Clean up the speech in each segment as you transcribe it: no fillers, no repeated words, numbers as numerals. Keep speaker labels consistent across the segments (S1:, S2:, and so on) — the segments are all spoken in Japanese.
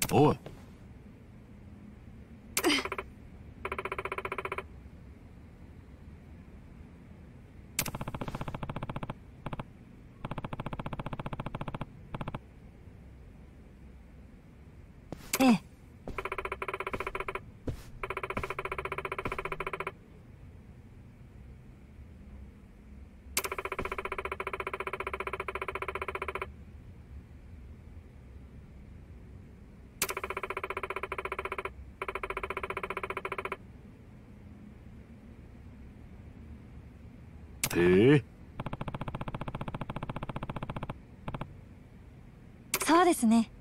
S1: おい。
S2: ええ。
S1: へえ。
S2: そうですね。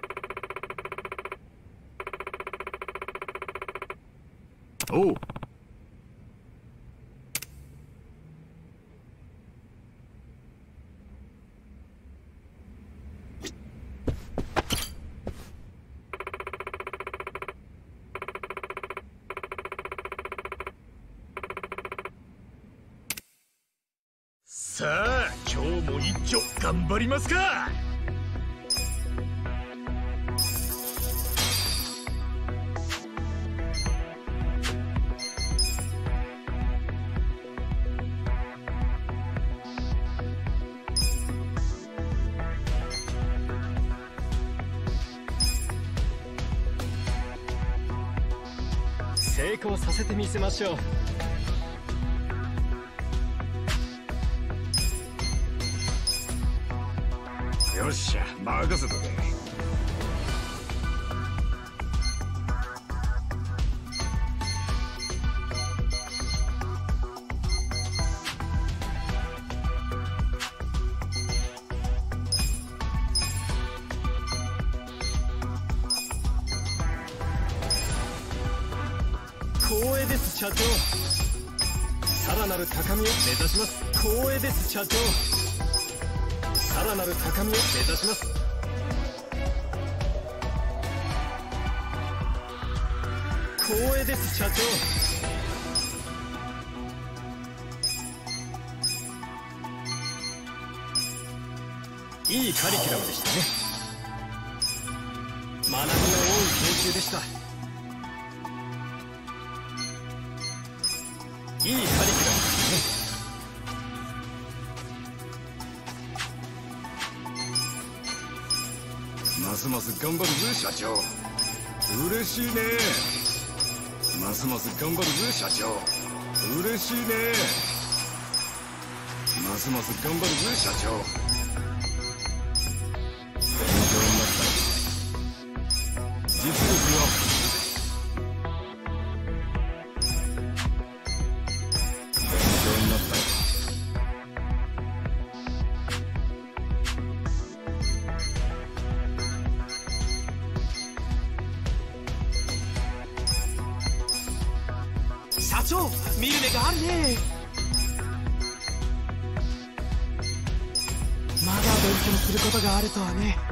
S1: おう。
S3: さあ、今日も一丁頑張りますか。
S4: 成功させてみせましょう。
S3: よっしゃ、任せとけ。
S4: 光栄です社長。さらなる高みを目指します。光栄です社長。さらなる高みを目指します。光栄です社長。いいカリキュラムでしたね。学びの多い研修でした。いいカリキュラムですね。
S3: ますます頑張るぜ社長。嬉しいね。ますます頑張るぜ社長。嬉しいね。ますます頑張るぜ社長。勉強になった。実力は勉強になった。
S5: 社長、見る目があるね。まだ勉強することがあるとはね。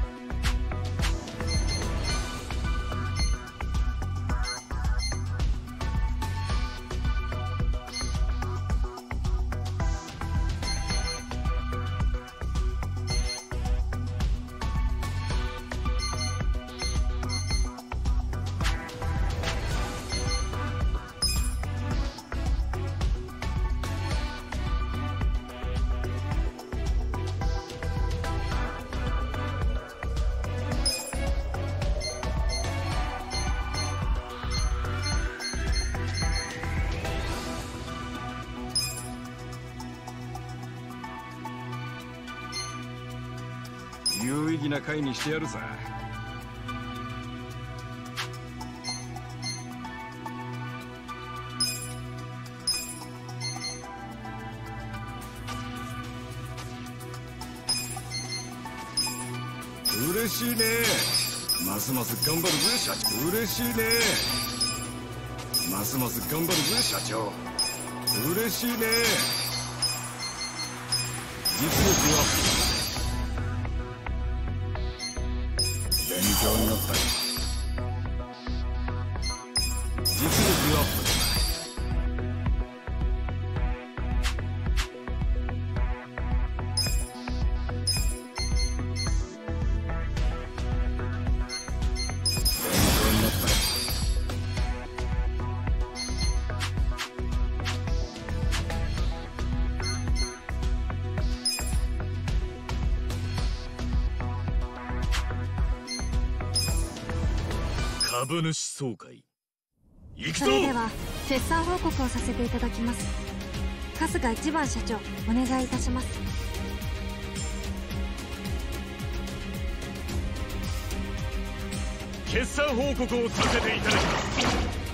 S3: 有意義な会にしてやるさ。嬉しいね。ますます頑張るぜ社長。嬉しいね。ますます頑張るぜ社長。嬉しいね。実力は勉強になった。実力アップだ。 株主総会行くぞ。
S2: それでは決算報告をさせていただきます。春日一番社長、お願いいたします。
S3: 決算報告をさせていただきます。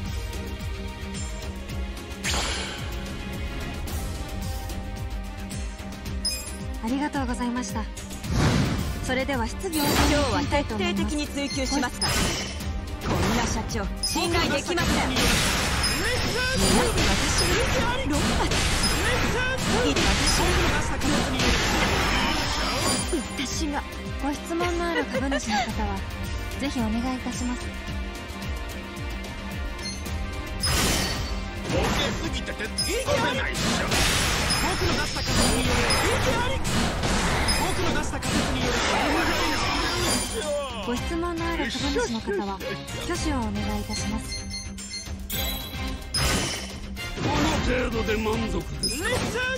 S2: ありがとうございました。それでは質疑応答
S6: 今日は
S2: に移りたいと
S6: 徹底
S2: 思います。
S6: 的に追求しますから。こんな社長信頼できません。皆さん私に6発私が
S2: ご質問のある株主の方はぜひお願いいたします。
S3: ボケすぎてて突っ込めないっしょ。
S5: 僕の出した形による僕の出した形による
S2: ご質問のある株主の方は挙手をお願いいたします。
S3: この程度で満足ですか。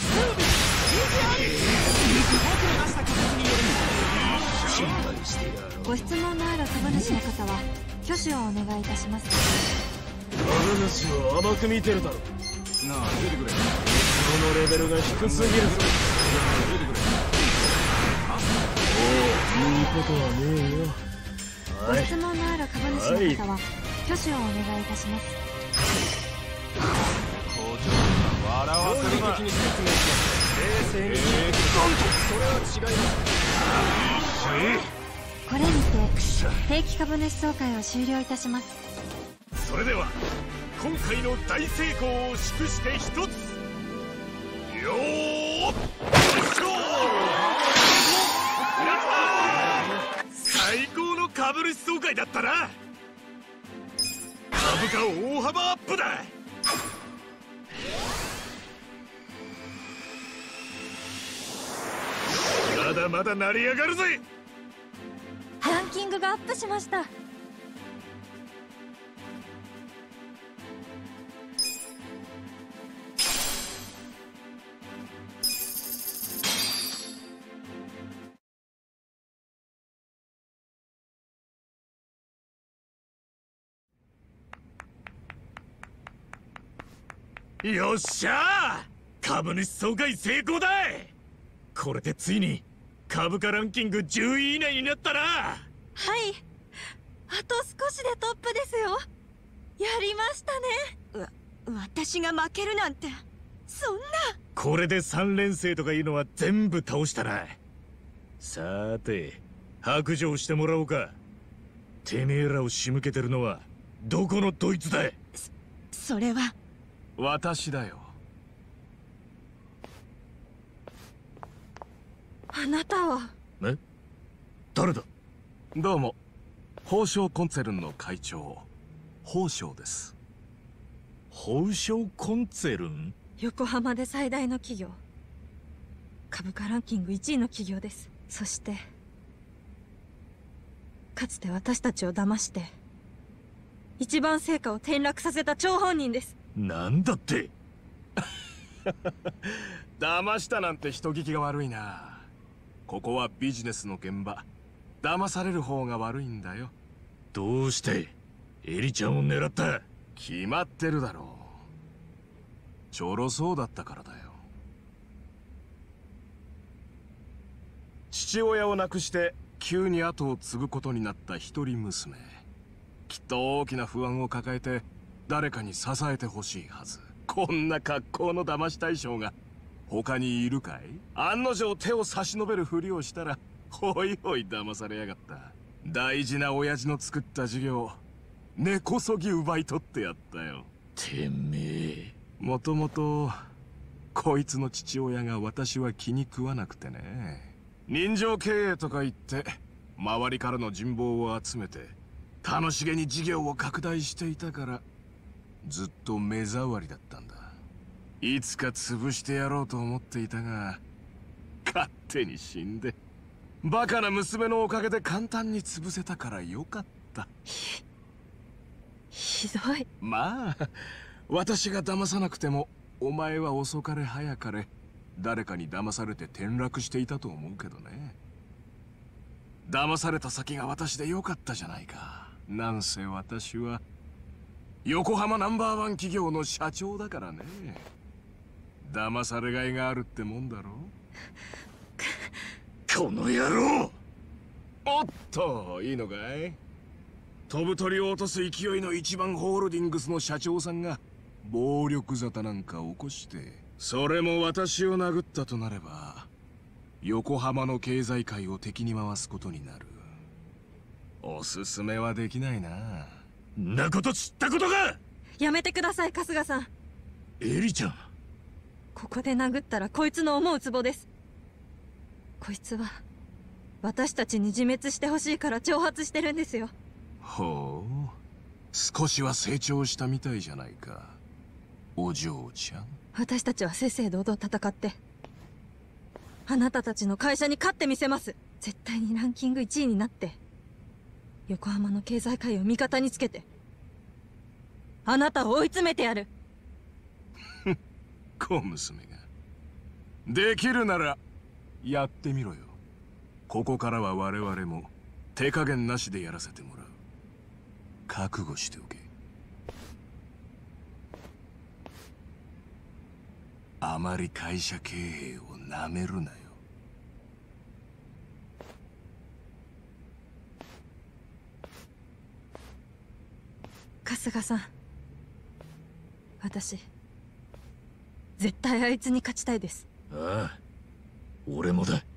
S3: 心配してやろう。
S2: ご質問のある株主の方は挙手をお願いいたします。
S4: 株主を甘く見てるだろ。
S3: なあ出てくれ。
S4: このレベルが低すぎるぞ。
S3: 出てくれ。
S4: 言うことはねえよ。
S2: ご質問のある株主の方は挙手をお願いいたします。
S5: 笑わせるな。
S4: 的に説明します。冷静にそれは違います。
S2: これにて定期株主総会を終了いたします。
S3: それでは今回の大成功を祝して一つ。よーっしょー。最高の株主総会だったな。株価大幅アップだ。まだまだ成り上がるぜ。
S2: ランキングがアップしました。
S3: よっしゃー、株主総会成功だ。これでついに株価ランキング10位以内になったな。
S2: はい、あと少しでトップですよ。やりましたね。
S6: 私が負けるなんてそんな。
S3: これで3連星とかいうのは全部倒したな。さーて白状してもらおうか。てめえらを仕向けてるのはどこのどいつだ。
S6: それは
S4: 私だよ。
S2: あなたは
S3: え、誰だ。
S4: どうも、宝生コンツェルンの会長宝生です。
S3: 宝生コンツェルン。
S2: 横浜で最大の企業、株価ランキング1位の企業です。そしてかつて私たちを騙して一番成果を転落させた張本人です。
S3: なんだって。
S4: 騙したなんて人聞きが悪いな。ここはビジネスの現場。騙される方が悪いんだよ。
S3: どうしてエリちゃんを狙った。
S4: 決まってるだろう。ちょろそうだったからだよ。父親を亡くして急に後を継ぐことになった一人娘。きっと大きな不安を抱えて誰かに支えてほしいはず。こんな格好の騙し対象が他にいるかい。案の定手を差し伸べるふりをしたらほいほい騙されやがった。大事な親父の作った事業根こそぎ奪い取ってやったよ。
S3: てめえ。
S4: もともとこいつの父親が私は気に食わなくてね。人情経営とか言って周りからの人望を集めて楽しげに事業を拡大していたからずっと目障りだったんだ。いつか潰してやろうと思っていたが勝手に死んで、バカな娘のおかげで簡単に潰せたからよかった。
S2: ひどい。
S4: まあ私が騙さなくてもお前は遅かれ早かれ誰かに騙されて転落していたと思うけどね。騙された先が私でよかったじゃないか。 なんせ私は横浜ナンバーワン企業の社長だからね。騙されがいがあるってもんだろ。
S3: この野郎。
S4: おっと、いいのかい。飛ぶ鳥を落とす勢いの一番ホールディングスの社長さんが暴力沙汰なんか起こして、それも私を殴ったとなれば横浜の経済界を敵に回すことになる。おすすめはできないな。
S3: んなこと知ったことか。
S2: やめてください、春日さん。
S3: エリちゃん、
S2: ここで殴ったらこいつの思うツボです。こいつは私たちに自滅してほしいから挑発してるんですよ。
S4: ほう、少しは成長したみたいじゃないか、お嬢ちゃん。
S2: 私たちは正々堂々戦ってあなたたちの会社に勝ってみせます。絶対にランキング1位になって横浜の経済界を味方につけてあなたを追い詰めてやる。
S4: 小娘ができるならやってみろよ。ここからは我々も手加減なしでやらせてもらう。覚悟しておけ。あまり会社経営をなめるなよ。
S2: 春日さん、私絶対あいつに勝ちたいです。
S3: ああ、俺もだ。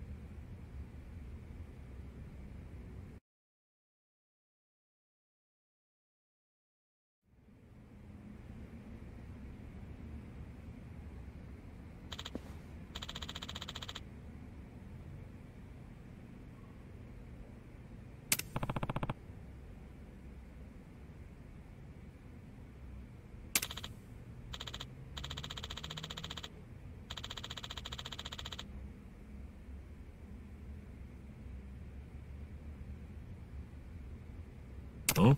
S3: ん？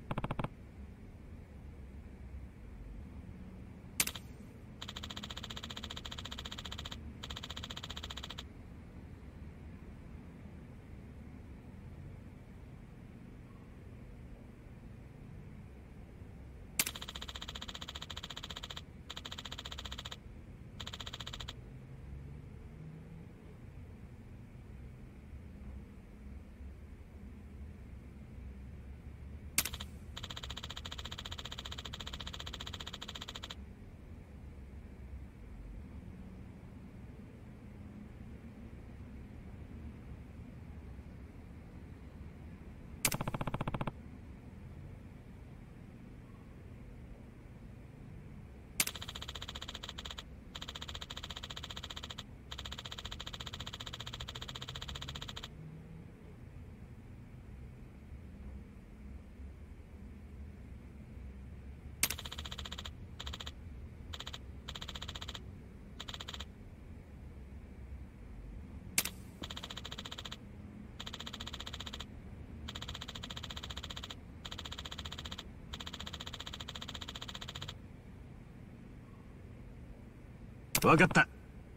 S3: わかった。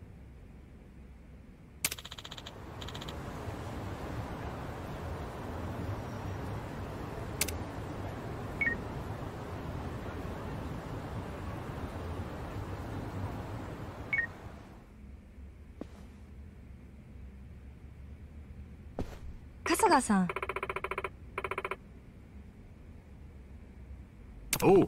S2: 春日さん。
S3: おう。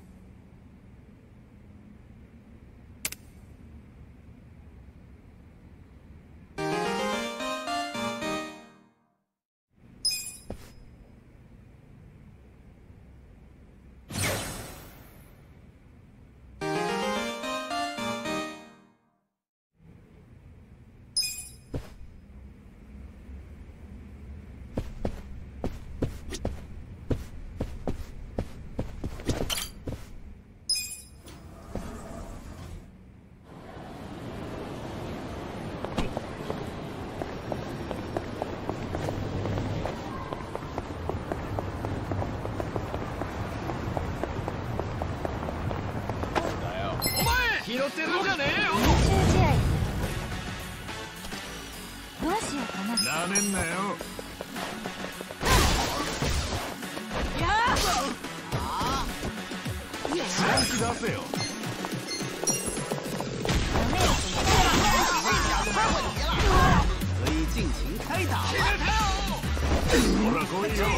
S5: 拾ってるんじゃねえよ。
S2: 練習試合どうしようかな。
S3: なめんなよ。
S5: や
S4: 出せよ。
S5: 可以尽情开打了。
S4: ほら来いよ。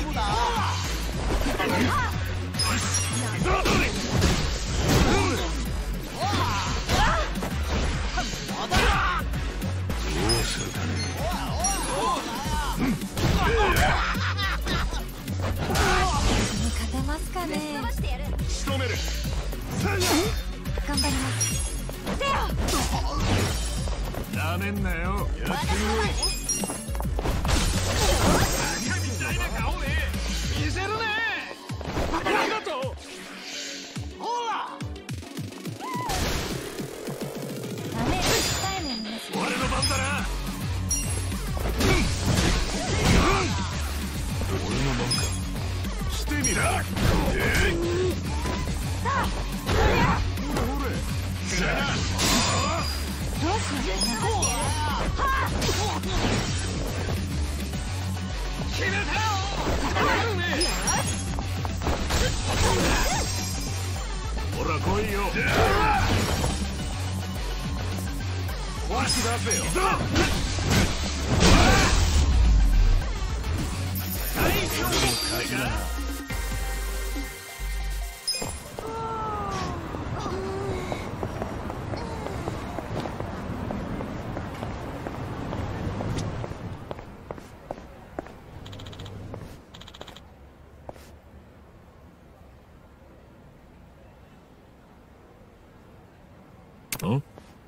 S4: どうするかね。
S2: 勝てますかね。
S4: 仕留める。
S2: 頑張ります。
S4: なめんなよ。やってみろ。みたいな顔で見せるね。ありがとう。ほら。俺の番だな。俺の番か。してみろ。ほら来いよ。壊し出せよ。
S3: ん？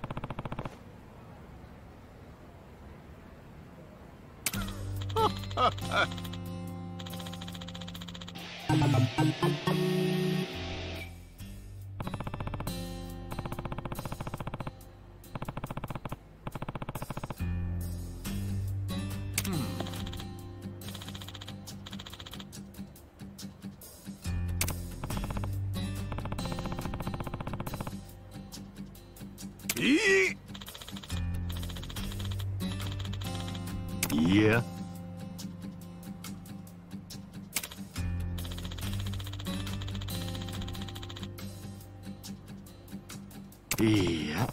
S3: いや。いや。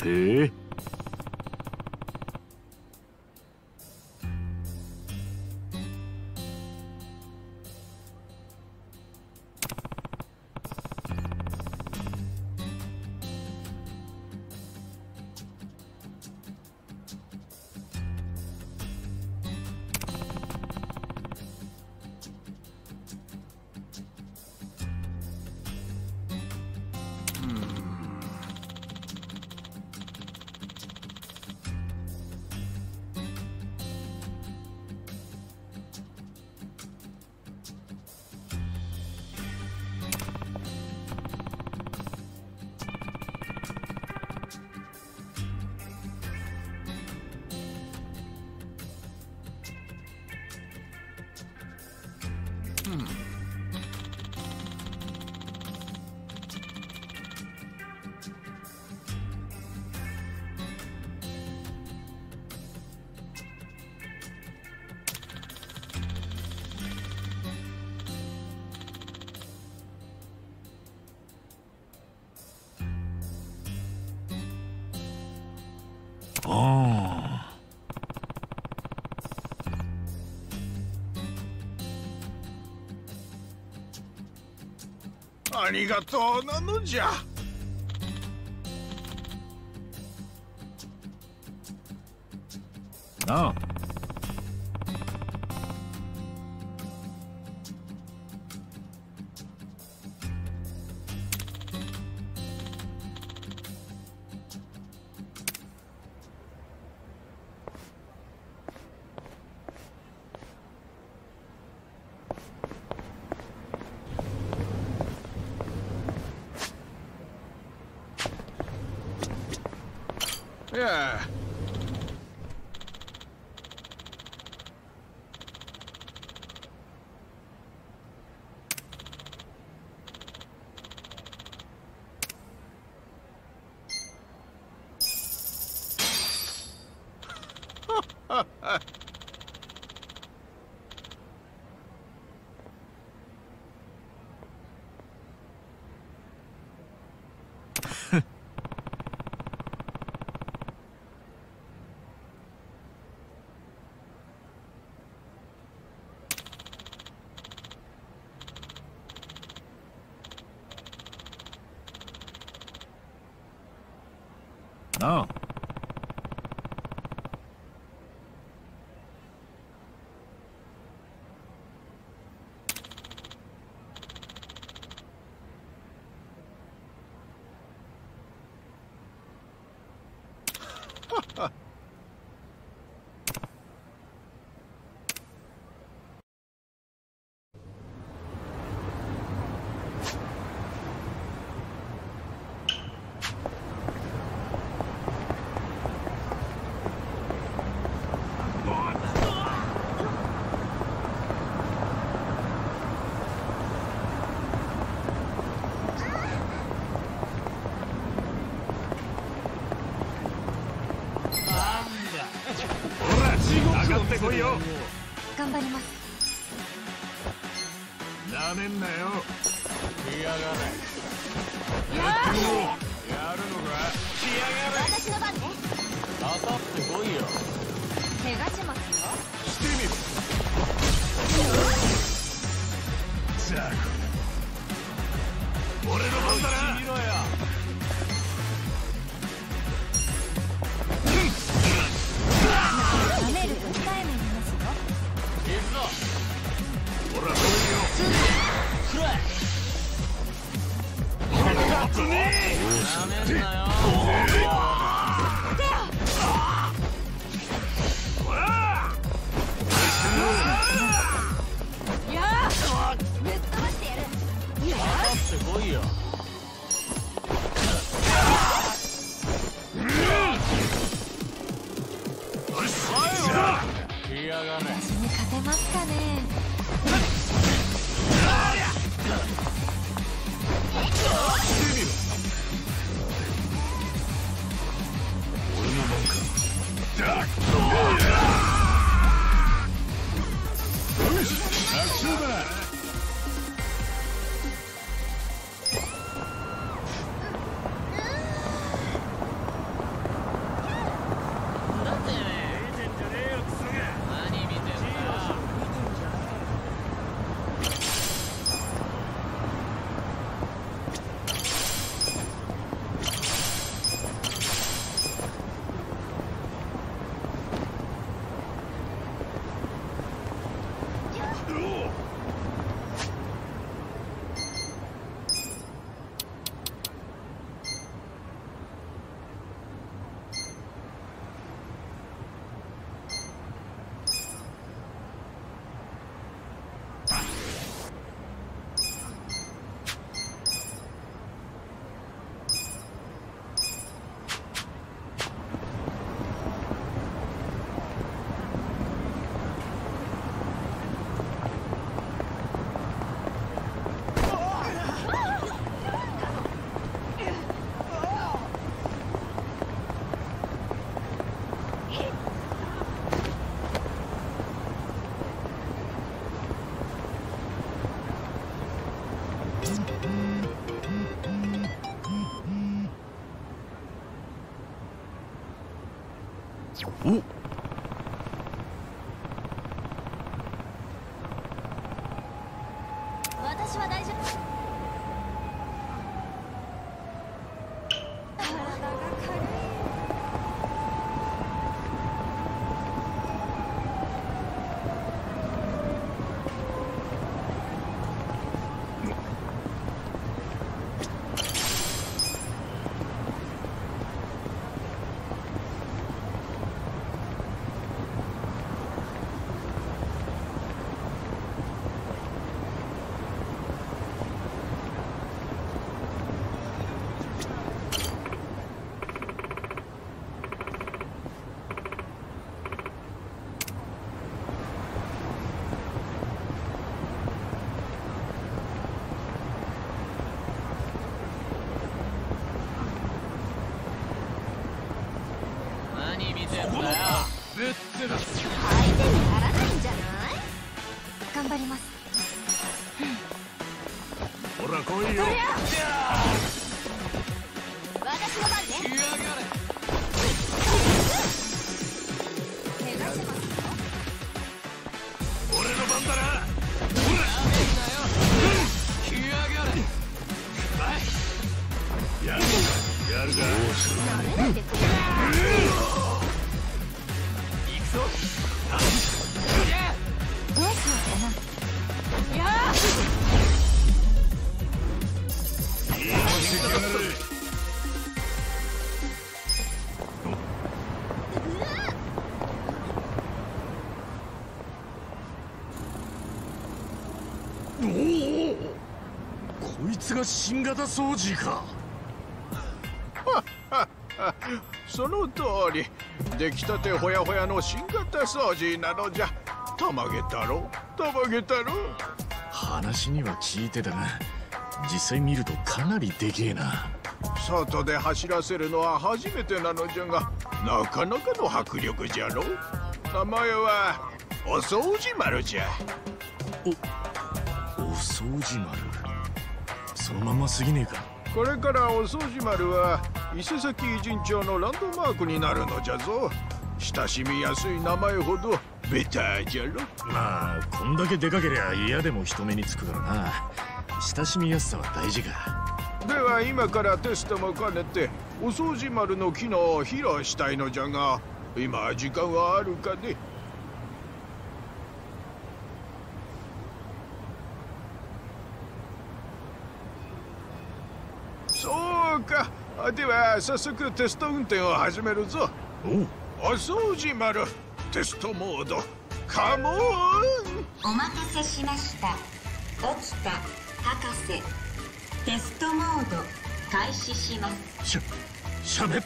S3: て。
S4: ありがとうなのじゃ。
S3: なあ。
S4: いや
S3: なあ。
S1: 上がってこいよ。
S2: 頑張ります。
S3: なめんなよ。
S4: 来やがれ。
S3: やってみろ。
S4: やるのか。来やがれ。
S6: 私の番ね。
S4: 当たってこいよ。
S6: 怪我しますよ。
S3: してみろ。ザコ。俺の番だな。
S4: 見ろや。
S6: 冷めると控えめにいますよ。
S4: 行くぞ。
S3: ほらどう
S4: くらえ。
S3: 勝つね
S4: なめんなよ。
S6: いやー、ぶっ飛ばしてやる。
S4: 当たってこいよ。来やがれ。
S6: 私に勝てますかね。
S3: お、
S2: 私は大丈夫。体が軽い。
S5: 何見てんだよ。ぶっ潰す。
S2: 相手にならないんじゃない？頑張ります。
S3: ほら来いよ。
S2: 私の番ね。
S5: 仕上がれ。
S2: 目指してますよ。
S3: 俺の番だな。
S5: やめんなよ。仕上がれ。
S3: やるか。
S2: なめないでくれ。
S5: 行くぞ。
S2: どうしようかな。いや
S3: いい顔してきやがる。おお、こいつが新型掃除か。
S7: その通り、出来たてほやほやの新型掃除なのじゃ。たまげたろ、たまげたろ。
S3: 話には聞いてたが、実際見るとかなりでけえな。
S7: 外で走らせるのは初めてなのじゃが、なかなかの迫力じゃろ。名前はお掃除丸じゃ。
S3: お掃除丸、そのまんますぎねえか。
S7: これからお掃除丸は伊勢崎偉人町のランドマークになるのじゃぞ。親しみやすい名前ほどベターじゃろ。
S3: まあこんだけでかけりゃ嫌でも人目につくからな。親しみやすさは大事か。
S7: では今からテストも兼ねてお掃除丸の機能を披露したいのじゃが、今時間はあるかね。そうか。では早速テスト運転を始めるぞ。
S3: おう、
S7: お掃除丸テストモードカモン。
S6: お待たせしました。起きた博士。テストモード開始します。
S3: 喋った。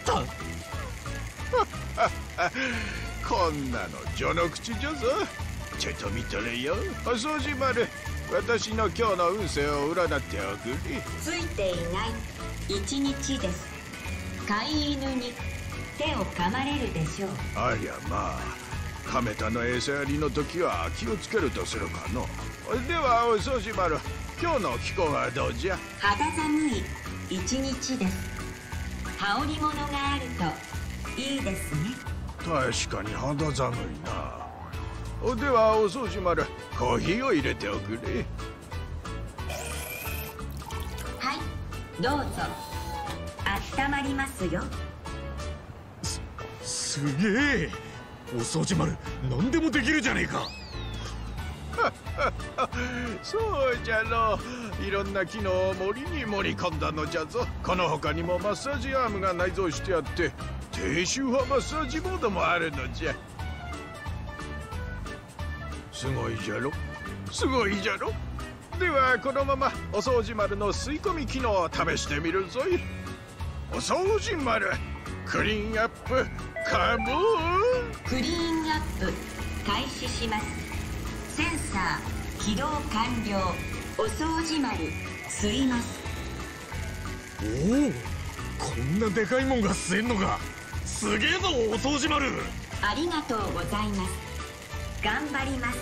S7: こんなの序の口じゃぞ。ちょっと見とれよ。お掃除丸、私の今日の運勢を占っておくれ。
S6: ついていない一日です。飼い犬に手を噛まれるでしょう。
S7: ありゃまあ、カメタの餌やりの時は気をつけるとするかの。ではお掃除丸、今日の気候はどうじゃ。
S6: 肌寒い一日です。羽織物があるといいですね。
S7: 確かに肌寒いな。ではお掃除丸、コーヒーを入れておくれ。
S6: はい、どうぞ。温まりますよ。
S3: すげえ。お掃除丸、何でもできるじゃねえか。
S7: そうじゃろう。いろんな機能を森に盛り込んだのじゃぞ。この他にもマッサージアームが内蔵してあって、低周波マッサージモードもあるのじゃ。すごいじゃろ、すごいじゃろ。ではこのままお掃除丸の吸い込み機能を試してみるぞい。お掃除丸クリーンアップカモン。
S6: クリーンアップ開始します。センサー起動完了。お掃除丸吸います。
S3: おお、こんなでかいもんが吸えんのか。すげえぞお掃除丸。
S6: ありがとうございます。頑張ります。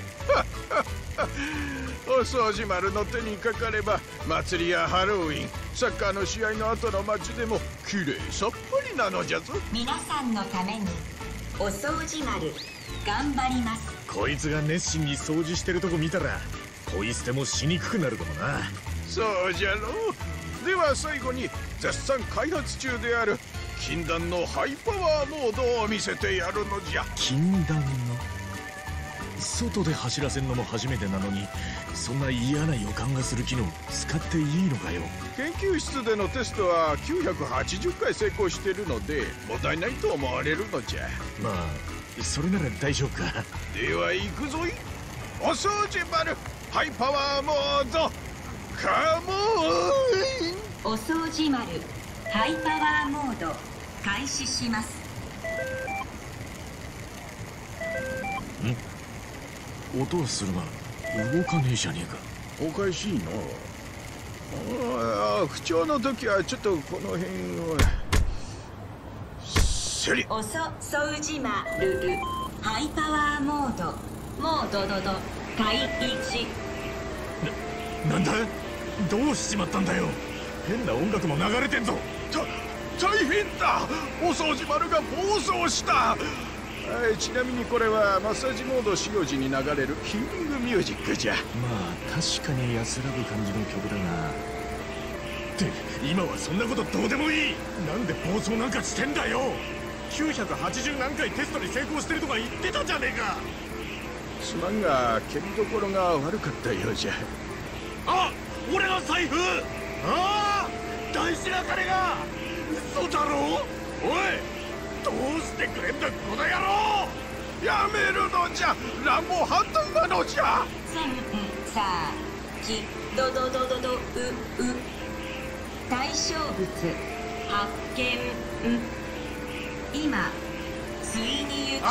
S7: お掃除丸の手にかかれば祭りやハロウィン、 サッカーの試合の後の街でもきれいさっぱりなのじゃぞ。
S6: 皆さんのためにお掃除丸頑張ります。
S3: こいつが熱心に掃除してるとこ見たらポイ捨てもしにくくなるかもな。
S7: そうじゃろう。では最後に絶賛開発中である禁断のハイパワーモードを見せてやるのじゃ。
S3: 禁断の外で走らせんのも初めてなのに、そんな嫌な予感がする機能使っていいのかよ。
S7: 研究室でのテストは980回成功しているので問題ないと思われるのじゃ。
S3: まあそれなら大丈夫か。
S7: では行くぞい。お掃除丸ハイパワーモードカモン。
S6: お掃除丸ハイパワーモード開始します。
S3: 音はするが動かねえじゃねえか。
S7: おかしいの。不調の時はちょっとこの辺をセリ。
S6: お掃除丸ハイパワーモード開始。
S3: なんだ、どうしちまったんだよ。変な音楽も流れてんぞ。
S7: 大変だ。お掃除丸が暴走した。ちなみにこれはマッサージモード使用時に流れるヒーリングミュージックじゃ。
S3: まあ確かに安らぐ感じの曲だが。って今はそんなことどうでもいい。なんで暴走なんかしてんだよ。980何回テストに成功してるとか言ってたじゃねえか。
S7: すまんが蹴りどころが悪かったようじゃ。
S3: あ、俺の財布。ああ、大事な金が。嘘だろ。おい、どうしてくれんだこの野郎。
S7: やめるのじゃ。乱暴反対なのじゃ。
S6: さきど対象物発見。今ついに行き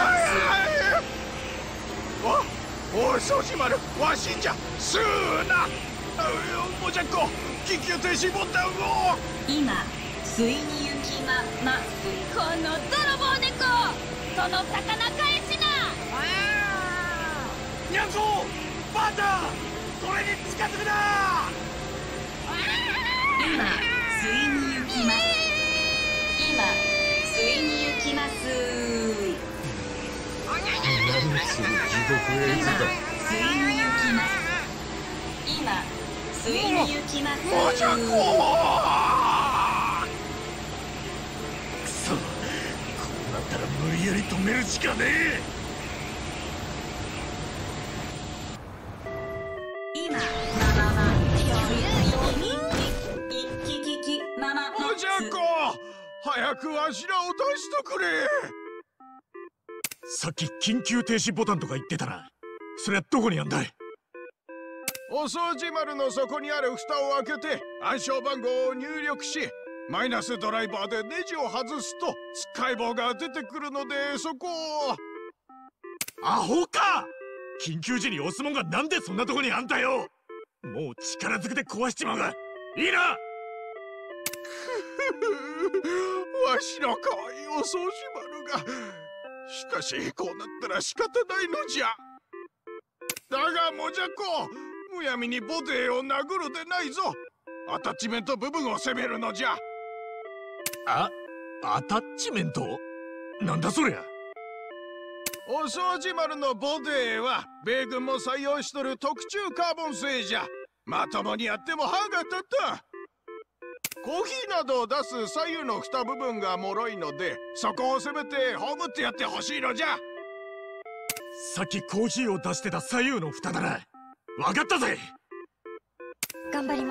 S6: ます。
S7: お掃除丸わしじゃ。すーな。もじゃっこ緊急停止ボタンを。
S6: 今ついに行きます。
S2: この泥棒猫、その魚返しな。
S3: ニャンゾーバータそれに近づくな。
S6: 今ついに行きます。今ついに行きます。
S3: 何する地獄絵図だ。
S6: ついに行きます。今ついに行きます。
S7: もじゃこ
S3: くそ、こうなったら無理やり止めるしかねえ。
S6: 今
S7: もじゃこ早くわしらを出しとくれ。
S3: さっき緊急停止ボタンとか言ってたな。それはどこにあんだい。
S7: お掃除丸の底にある蓋を開けて暗証番号を入力し、マイナスドライバーでネジを外すと使い棒が出てくるので、そこを。
S3: アホか。緊急時に押すもんがなんでそんなとこにあんだよ。もう力ずくで壊しちまうがいいな。
S7: わしの可愛いお掃除丸が。しかしこうなったら仕方ないのじゃ。だがもじゃこむやみにボディを殴るでないぞ。アタッチメント部分を攻めるのじゃ。
S3: アタッチメントなんだそりゃ。
S7: お掃除丸のボディは米軍も採用しとる特注カーボン製じゃ。まともにやっても歯が立った。コーヒーなどを出す左右の蓋部分が脆いので、そこをせめてほぐってやってほしいのじゃ。
S3: さっきコーヒーを出してた左右の蓋だな。分かったぜ。
S2: 頑張ります。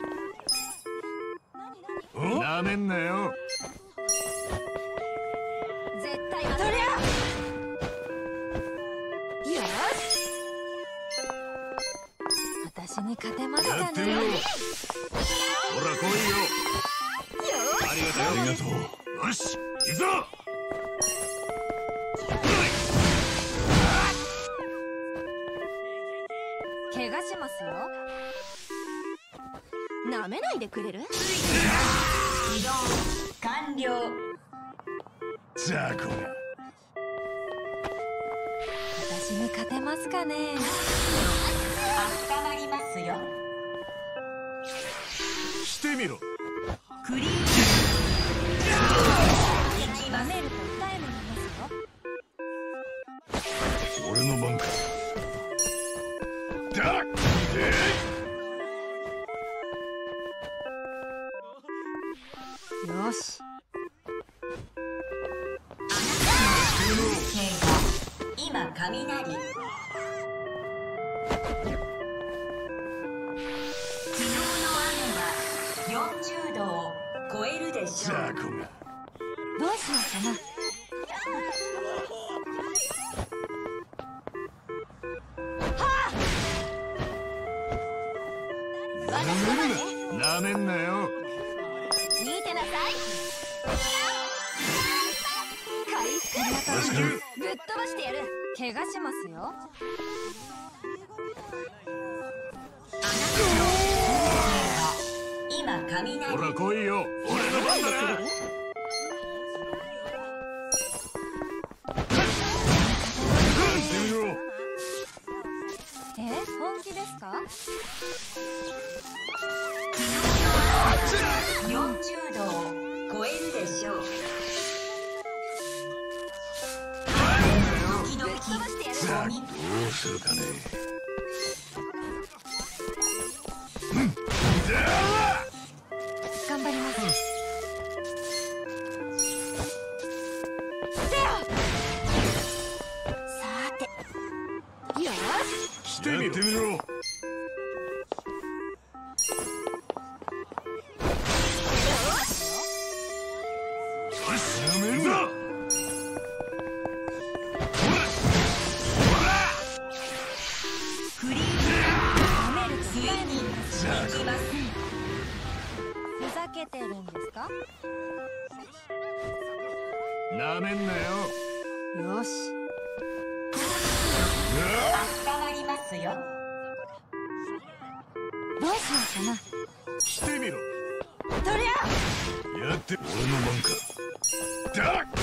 S3: なめんなよ。
S2: 絶対そりゃ。よし、私に勝てますかね。
S3: やってみろ。ほら来いよ。ありがとう。よし行くぞ。
S2: 怪我しますよ。なめないでくれる。
S6: 移動完了。
S3: ザコが
S2: 私に勝てますかね。
S6: 温まりますよ。
S3: 一
S4: みろ。
S6: クリーン行きます。
S4: 俺の番か。だっ
S2: よし。
S6: 今雷。昨日の雨は40度を超えるでしょう。
S4: 雑魚が。
S2: どうしようかな。
S4: なめんなよ。
S2: 見てなさい。ぶっ飛ばしてやる。怪我しますよ。
S6: 今雷。
S4: ほら来いよ。俺の番だな。
S2: 本気ですか
S6: ？40度を超えるでしょう。時々ゴミ。
S4: どうするかね。
S2: 頑張ります。さて、よし。
S4: してみろ。
S2: ふざけてるんですか？
S4: なめんなよ。
S2: よし。
S6: 温まりますよ。
S2: どうしようかな。
S4: してみろ。
S2: とりゃ
S4: やって俺の番か。だっ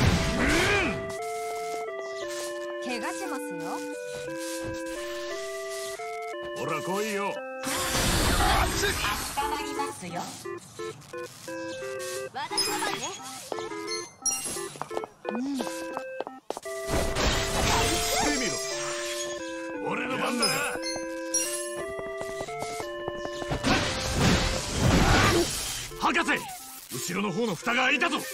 S2: 怪我しますよ。
S4: ほら来いよ。
S6: 温まりますよ。
S2: 私の番ね。
S4: してみろ。俺の番だな。博士、後ろの方の蓋が開いたぞ。
S7: いいぞ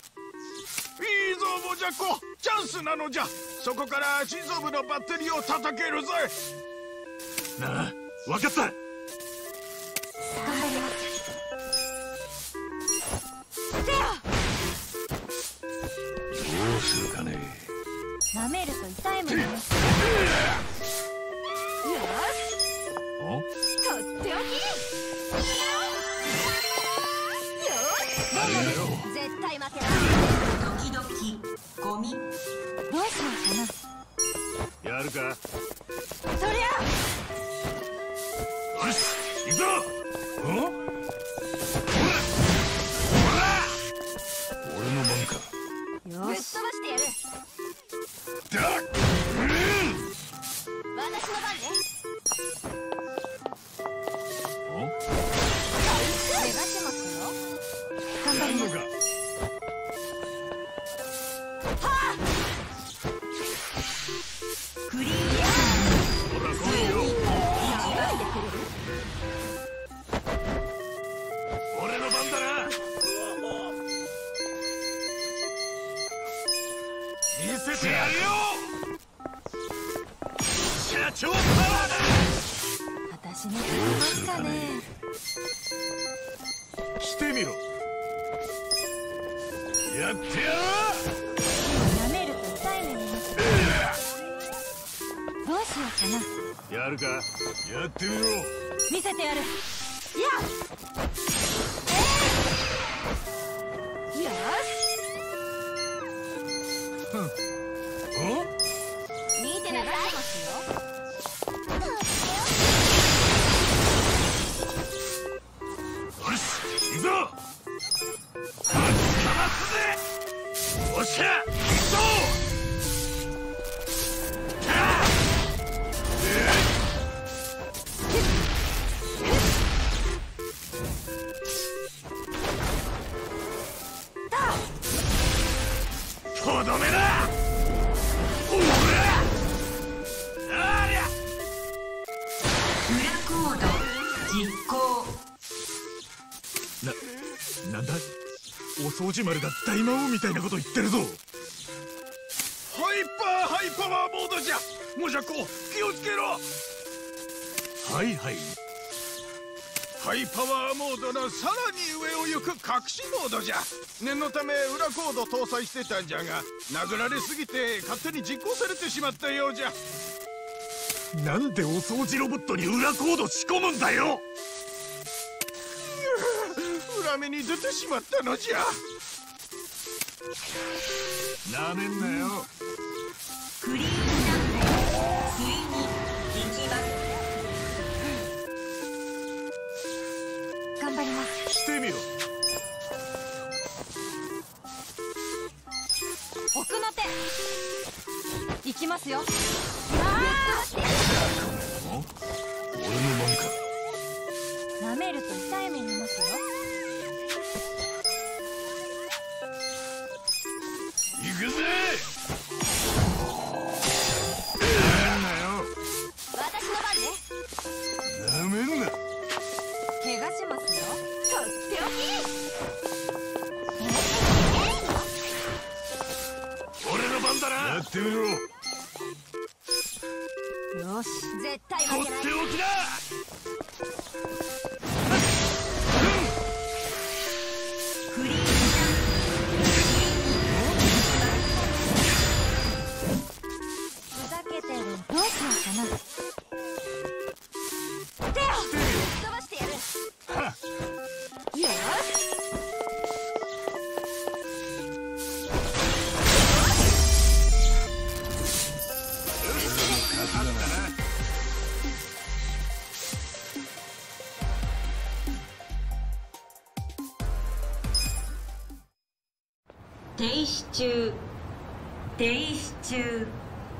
S7: ボジャコ、チャンスなのじゃ。そこから心臓部のバッテリーを叩けるぞい。
S4: なあ、分かった。
S2: 頑張ります。
S4: どうするかね。
S2: 舐めると痛いもんね。よし。とっておき。よし。絶対負けない。
S6: 時々ゴミ。
S2: どうしようかな。
S4: やるか。
S2: とりゃ
S4: よし、行くぞ。俺の番か。
S2: ぶっ飛ばしてやる。
S4: だっ
S2: 私の番ね。怪我しますよ。頑張ります。
S6: クリーン。
S4: ほら来いよ。俺の番だな。見せてやるよ。社長パワーだ。
S2: 私に勝てますかね。
S4: してみろ。やってやろう。
S2: 舐めると痛い目になる。どうしようかな。
S4: やるか。やってみろ。
S2: 見せてやる。よし。見てなさい。
S4: よし、行くぞ。おっしゃ、行くぞ。
S3: とどめだ。おらありゃ
S6: 裏コード実行。
S3: なんだ、お掃除丸が大魔王みたいなこと言ってるぞ。
S7: ハイパワーモードじゃ。もじゃこ気をつけろ。
S3: はいはい。
S7: ハイパワーモードのさらに上を行く隠しモードじゃ。念のため裏コード搭載してたんじゃが、殴られすぎて勝手に実行されてしまったようじゃ。
S3: なんでお掃除ロボットに裏コード仕込むんだよ。
S7: 裏目に出てしまったのじゃ。
S4: なめんなよ。
S6: クリーンナップついに行きます。
S2: 頑張ります。
S3: してみろ。
S2: 奥の手行きますよ。
S4: 俺の番か。
S2: 舐めると痛い目見ますよ。
S3: 行くぜ。
S2: 私の番ね。
S3: なめんな。
S2: 怪我しますよ。とっておき。
S3: 俺の番だな。やってみろ。
S2: よし、絶対
S3: とっ
S2: 負けない。
S3: ておきだ。
S6: クリーンナッ
S2: ふざけてる。どうしようかな。手を飛ばしてやる。よし。
S6: 停止中。停止中。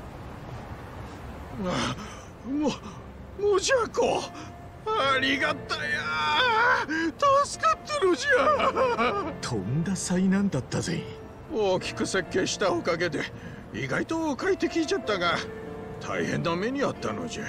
S7: もじゃこ、ありがたや。助かってるじゃ。
S3: とんだ災難だったぜ。
S7: 大きく設計したおかげで意外と快適じゃったが、大変な目にあったのじゃ。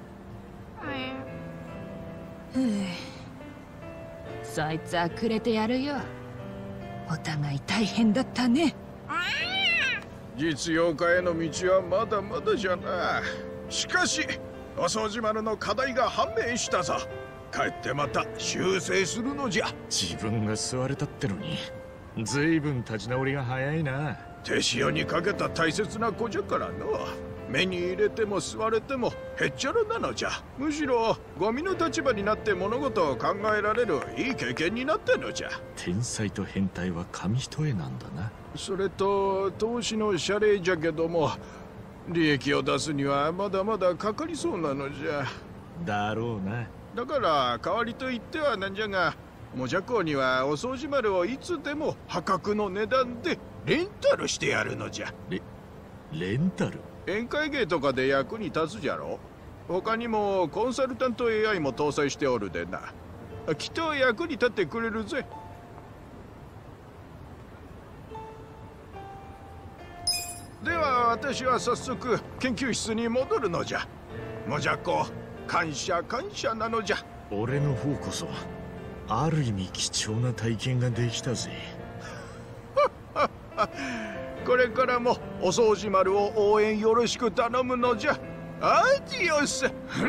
S8: そいつはくれてやるよ。お互い大変だったね。
S7: 実用化への道はまだまだじゃな。しかしお掃除丸の課題が判明したぞ。帰ってまた修正するのじゃ。
S3: 自分が吸われたってのに随分立ち直りが早いな。
S7: 手塩にかけた大切な子じゃからの。目に入れても吸われてもへっちゃらなのじゃ。むしろゴミの立場になって物事を考えられるいい経験になったのじゃ。
S3: 天才と変態は紙一重なんだな。
S7: それと投資の謝礼じゃけども、利益を出すにはまだまだかかりそうなのじゃ。
S3: だろうな。
S7: だから代わりと言ってはなんじゃが、もじゃこうにはお掃除丸をいつでも破格の値段でレンタルしてやるのじゃ。
S3: レンタル？
S7: 宴会芸とかで役に立つじゃろ。他にもコンサルタント AI も搭載しておるでな。きっと役に立ってくれるぜ。では私は早速研究室に戻るのじゃ。もじゃこ、感謝感謝なのじゃ。
S3: 俺の方こそある意味貴重な体験ができたぜ。
S7: これからもお掃除丸を応援よろしく頼むのじゃ。アディオス。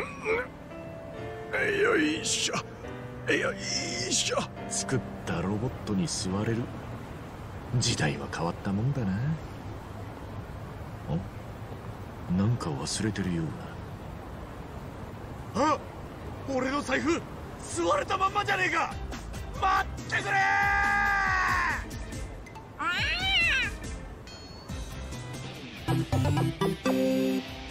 S7: よいしょよいしょ。
S3: 作ったロボットに座れる。時代は変わったもんだな。なんか忘れてるような。
S5: あ、俺の財布吸われたまんまじゃねえか。待ってくれー。